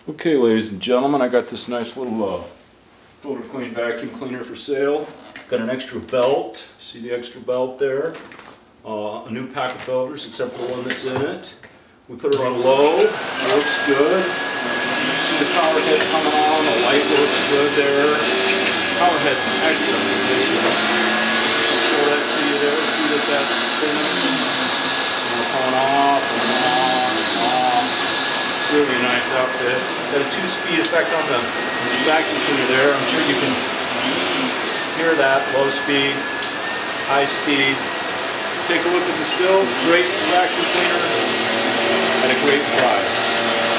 Okay, ladies and gentlemen, I got this nice little Filter Queen vacuum cleaner for sale. Got an extra belt. See the extra belt there? A new pack of filters, except for the one that's in it. We put it on low. Works good. See the power head coming on. The light works good there. Power head's in excellent condition. I'll show that to you there. See that that's spinning. On off, and on, and off. Really nice outfit. Got a 2-speed effect on the vacuum cleaner there. I'm sure you can hear that. Low speed, high speed. Take a look at the stills. Great vacuum cleaner at a great price.